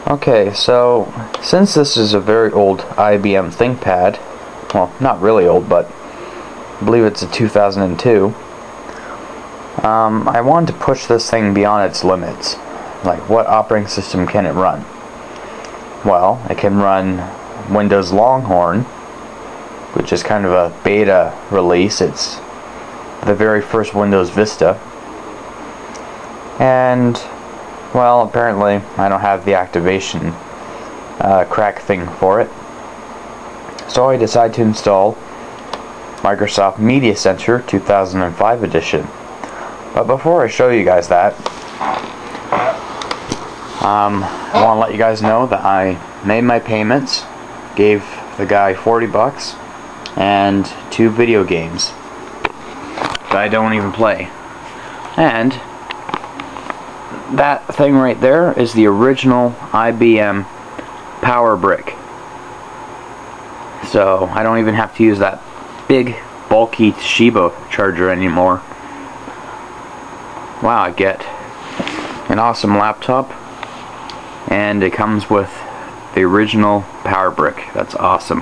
Okay, so since this is a very old IBM Thinkpad, well, not really old, but I believe it's a 2002, I wanted to push this thing beyond its limits. Like, what operating system can it run? Well, it can run Windows Longhorn, which is kind of a beta release. It's the very first Windows Vista. And, well, apparently I don't have the activation crack thing for it. So I decided to install Microsoft Media Center 2005 edition. But before I show you guys that, I want to let you guys know that I made my payments, gave the guy 40 bucks, and 2 video games that I don't even play. And that thing right there is the original IBM power brick. So I don't even have to use that big bulky Toshiba charger anymore. Wow, I get an awesome laptop, and it comes with the original power brick. That's awesome.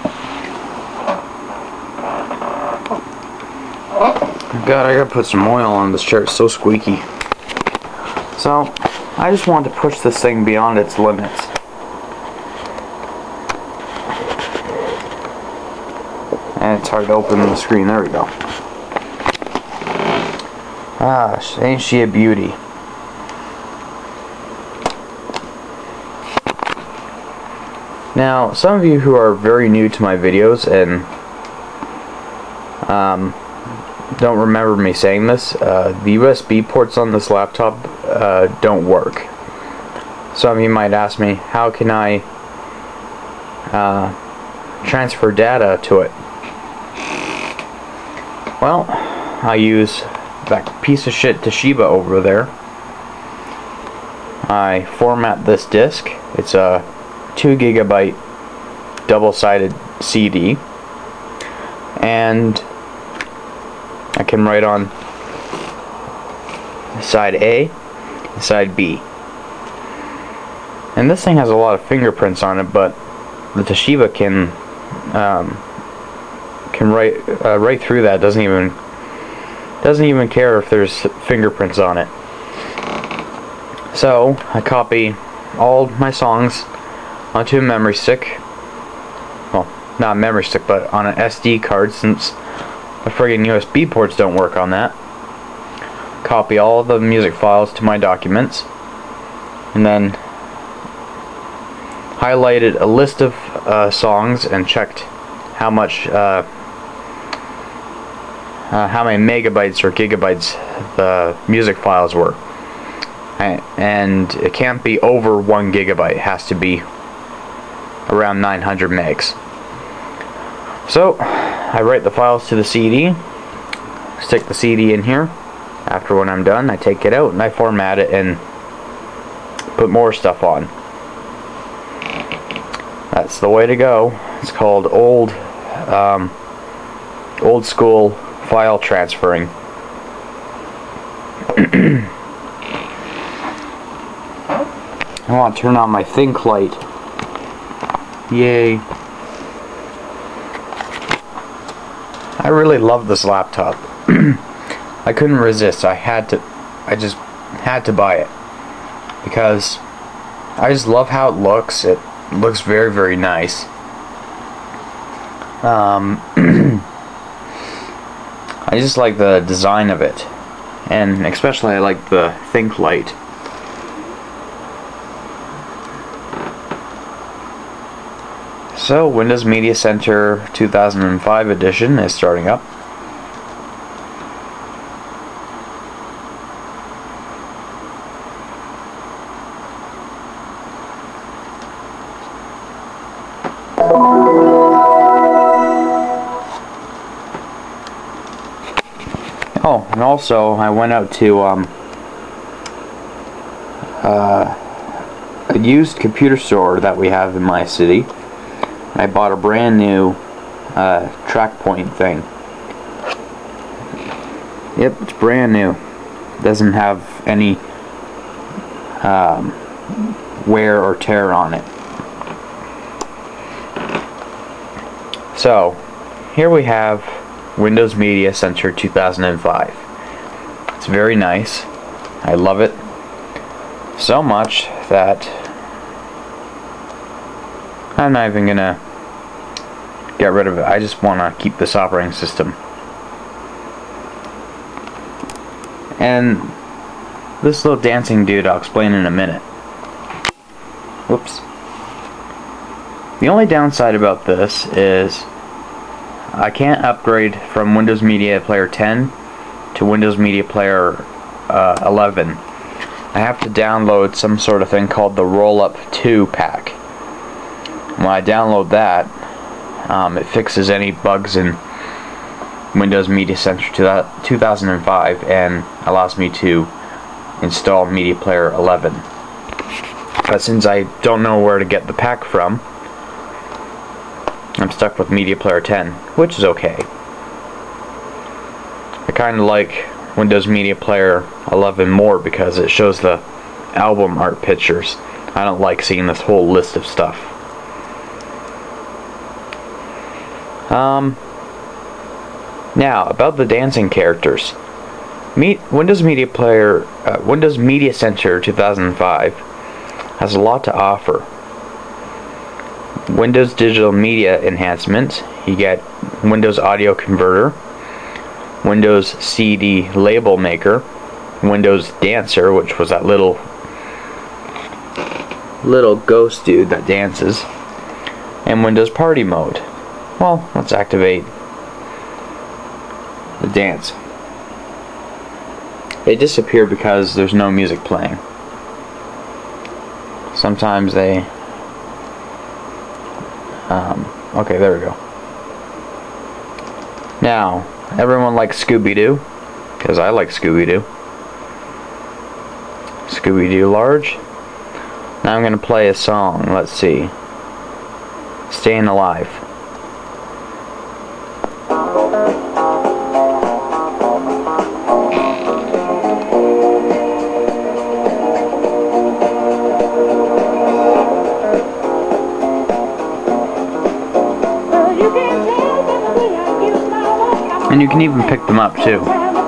God, I gotta put some oil on this chair. It's so squeaky. So I just wanted to push this thing beyond its limits. And it's hard to open the screen. There we go. Ah, ain't she a beauty? Now, some of you who are very new to my videos and don't remember me saying this, the USB ports on this laptop don't work. Some of you might ask me, how can I transfer data to it? Well, I use that piece of shit Toshiba over there. I format this disk. It's a 2 GB double-sided CD, and I can write on side A and side B. And this thing has a lot of fingerprints on it, but the Toshiba can write right through that. Doesn't even care if there's fingerprints on it. So I copy all my songs onto a memory stick. Well, not a memory stick, but on an SD card, since the friggin' USB ports don't work on that. Copy all the music files to my documents, and then highlighted a list of songs and checked how much how many megabytes or gigabytes the music files were. And it can't be over 1 gigabyte. It has to be around 900 megs. So I write the files to the CD, stick the CD in here. After when I'm done, I take it out and I format it and put more stuff on. That's the way to go. It's called old school file transferring. I want to turn on my Think light. Yay. I really love this laptop. I couldn't resist. I just had to buy it because I just love how it looks. It looks very, very nice. I just like the design of it, and especially I like the Think light. So, Windows Media Center 2005 edition is starting up. Oh, and also I went out to a used computer store that we have in my city. I bought a brand new track point thing. Yep, it's brand new. Doesn't have any wear or tear on it. So here we have Windows Media Center 2005. It's very nice. I love it so much that I'm not even gonna get rid of it. I just want to keep this operating system. And this little dancing dude I'll explain in a minute. Whoops. The only downside about this is I can't upgrade from Windows Media Player 10 to Windows Media Player 11. I have to download some sort of thing called the Roll-Up 2 pack. When I download that, it fixes any bugs in Windows Media Center 2005 and allows me to install Media Player 11. But since I don't know where to get the pack from, I'm stuck with Media Player 10, which is okay. I kind of like Windows Media Player 11 more because it shows the album art pictures. I don't like seeing this whole list of stuff. Now about the dancing characters. Windows Media Center 2005 has a lot to offer. Windows Digital Media Enhancement. You get Windows Audio Converter, Windows CD Label Maker, Windows Dancer, which was that little ghost dude that dances, and Windows Party Mode. Well, let's activate the dance. They disappear because there's no music playing. Sometimes they okay, there we go. Now, everyone likes Scooby-Doo, because I like Scooby-Doo. Scooby-Doo large. Now I'm going to play a song. Let's see. Staying Alive. And you can even pick them up too.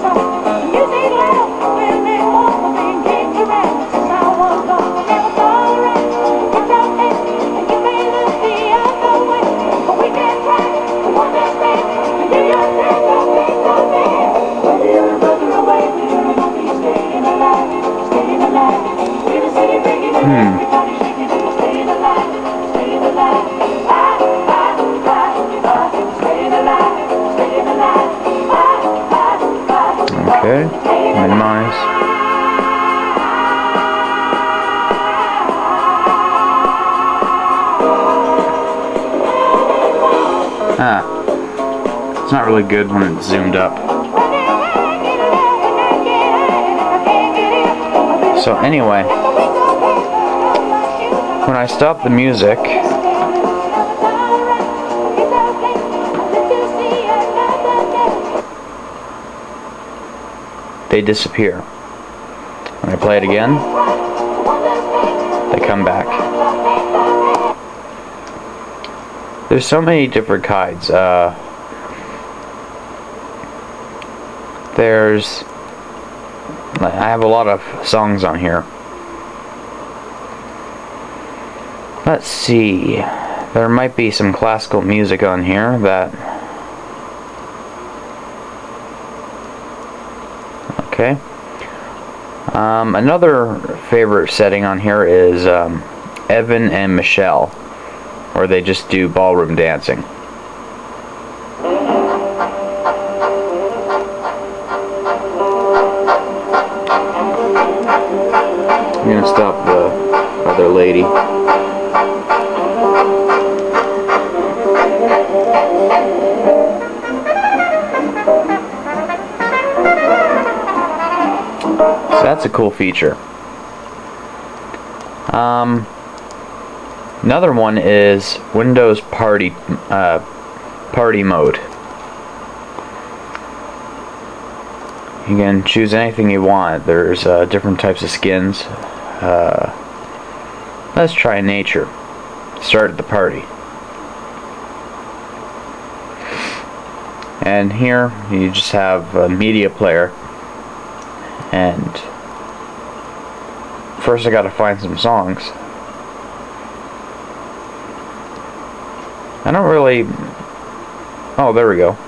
Okay, minimize. It's not really good when it's zoomed up. So anyway, when I stop the music, they disappear. When I play it again, they come back. There's so many different kinds. I have a lot of songs on here. Let's see. There might be some classical music on here that... Okay. Another favorite setting on here is Evan and Michelle, where they just do ballroom dancing. I'm gonna stop the other lady. So that's a cool feature. Another one is Windows Party Mode. You can choose anything you want. There's different types of skins. Let's try nature. Start the party. And here you just have a media player, and first I gotta find some songs. I don't really... Oh, there we go.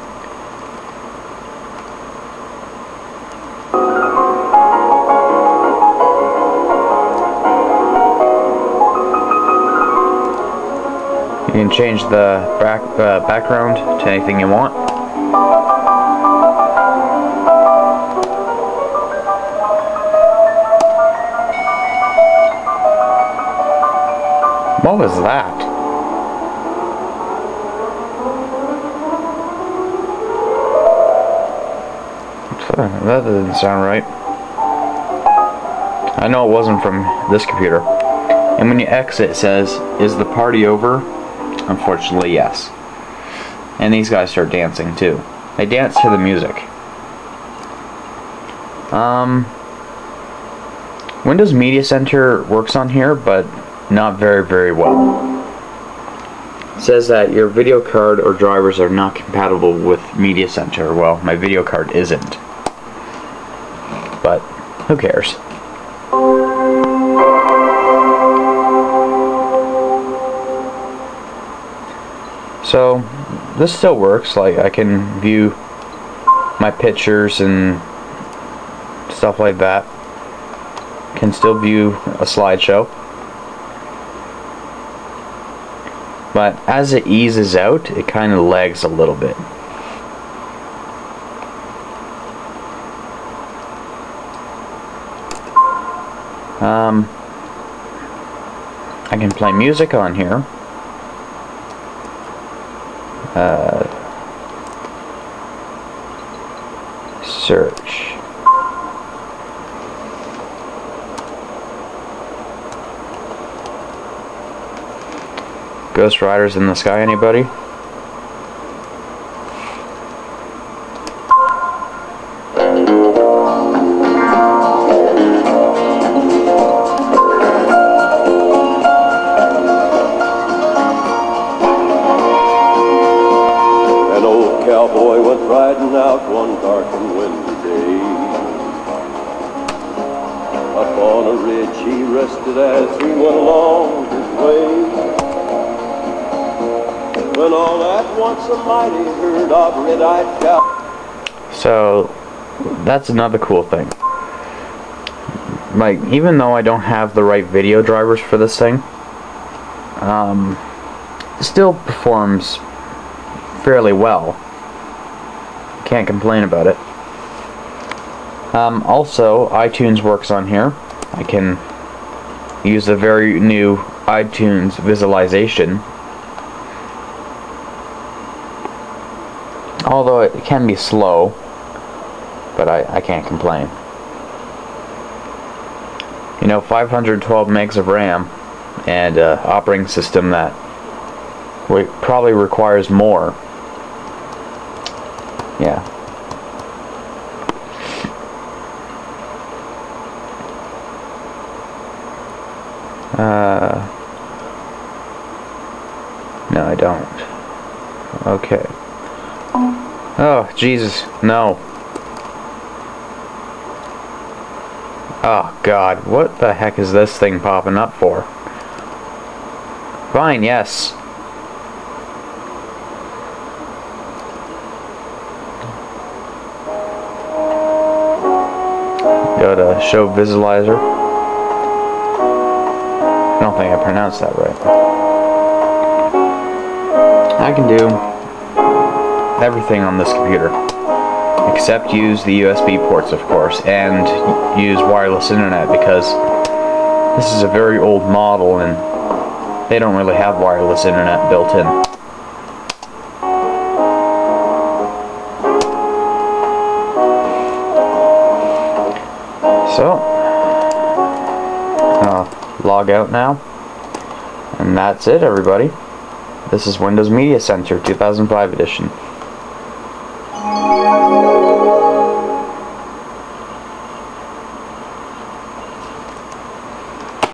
You can change the background to anything you want. What was that? That didn't sound right. I know it wasn't from this computer. And when you exit, it says, "Is the party over?" Unfortunately, yes. And these guys start dancing too. They dance to the music. Windows Media Center works on here, but not very well. It says that your video card or drivers are not compatible with Media Center. Well, my video card isn't. But who cares? So this still works. Like, I can view my pictures and stuff like that. Can still view a slideshow. But as it eases out, it kind of lags a little bit. I can play music on here. Search. Ghost Riders in the Sky, anybody? An old cowboy went riding out one dark and windy day. Up on a ridge he rested as he went along his way. When all at once a mighty herd of red-eyed cows. So that's another cool thing. Like, even though I don't have the right video drivers for this thing, it still performs fairly well. Can't complain about it. Also, iTunes works on here. I can use the very new iTunes visualization. Although it can be slow, but I can't complain. You know, 512 megs of RAM and operating system that probably requires more. Yeah. No, I don't. Okay. Oh, Jesus, no. Oh, God, what the heck is this thing popping up for? Fine, yes. Go to show visualizer. I don't think I pronounced that right. I can do everything on this computer, except use the USB ports, of course, and use wireless internet, because this is a very old model and they don't really have wireless internet built in. So, log out now, and that's it, everybody. This is Windows Media Center 2005 edition.